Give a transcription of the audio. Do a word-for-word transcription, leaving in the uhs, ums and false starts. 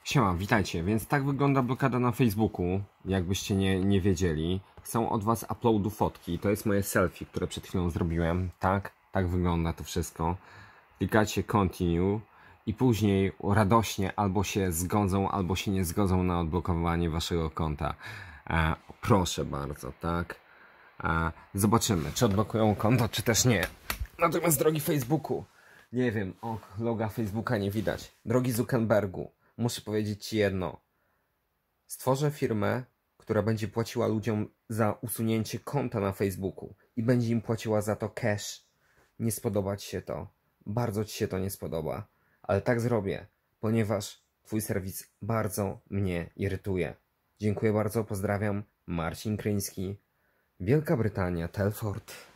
Siema, witajcie. Więc tak wygląda blokada na Facebooku, jakbyście nie, nie wiedzieli. Chcą od was uploadu fotki. To jest moje selfie, które przed chwilą zrobiłem. Tak, tak wygląda to wszystko. Klikacie continue i później radośnie albo się zgodzą, albo się nie zgodzą na odblokowanie waszego konta. E, proszę bardzo, tak. E, zobaczymy, czy odblokują konto, czy też nie. Natomiast drogi Facebooku, nie wiem, o, loga Facebooka nie widać. Drogi Zuckerbergu, muszę powiedzieć ci jedno. Stworzę firmę, która będzie płaciła ludziom za usunięcie konta na Facebooku i będzie im płaciła za to cash. Nie spodoba ci się to. Bardzo ci się to nie spodoba. Ale tak zrobię, ponieważ twój serwis bardzo mnie irytuje. Dziękuję bardzo, pozdrawiam. Marcin Kryński, Wielka Brytania, Telford.